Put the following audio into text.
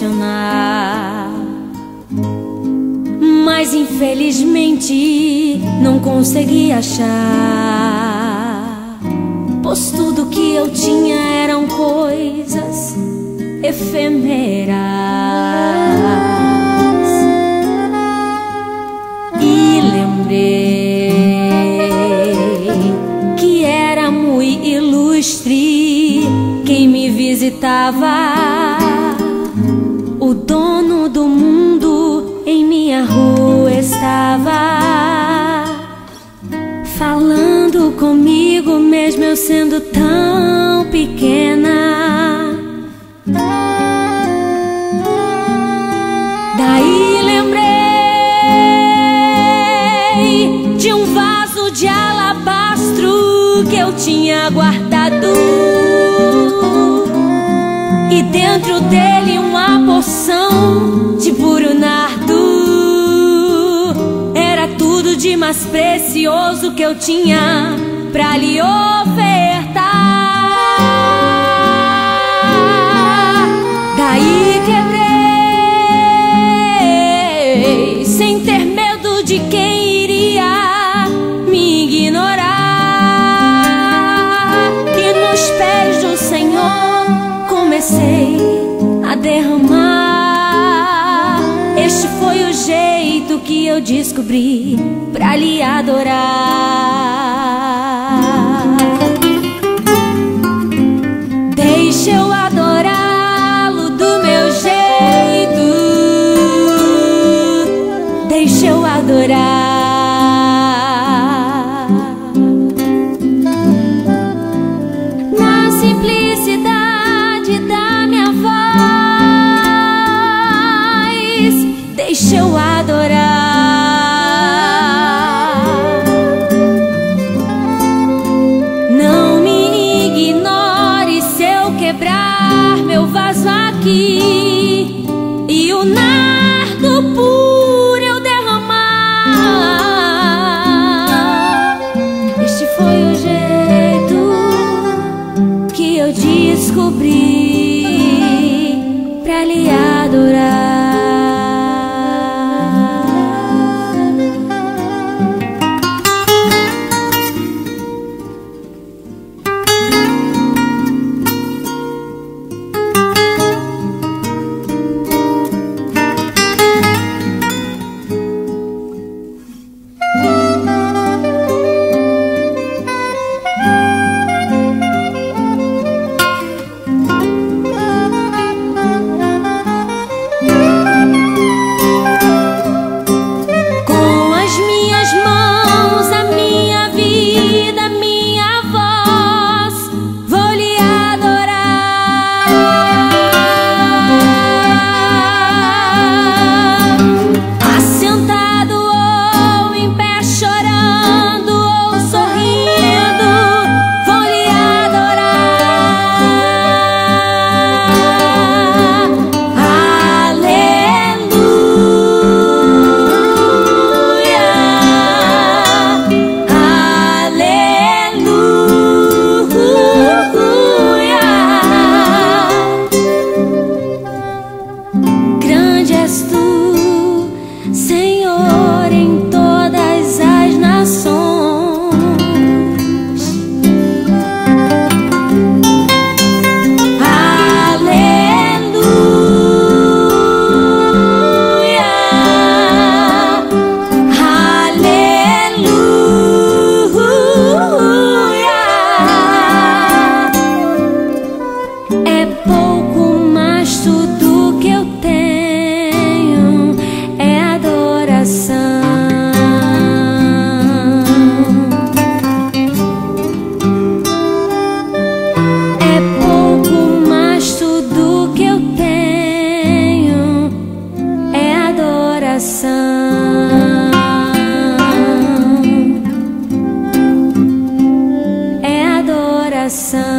decepcionar, mas infelizmente não consegui achar, pois tudo que eu tinha eram coisas efêmeras. E lembrei que era muito ilustre quem me visitava. O dono do mundo em minha rua estava falando comigo, mesmo eu sendo tão pequena. Daí lembrei de um vaso de alabastro que eu tinha guardado, e dentro dele uma porção de puro nardo. Era tudo de mais precioso que eu tinha pra lhe ofertar. Daí quebrei, sem ter medo de quem iria me ignorar, e nos pés do Senhor comecei a derramar. Este foi o jeito que eu descobri pra lhe adorar. Deixa eu adorá-lo do meu jeito, deixa eu adorar. Na simplicidade da minha voz, deixa eu adorar. Não me ignore se eu quebrar meu vaso aqui e o nardo puro eu derramar. Este foi o jeito que eu descobri pra lhe adorar. É adoração.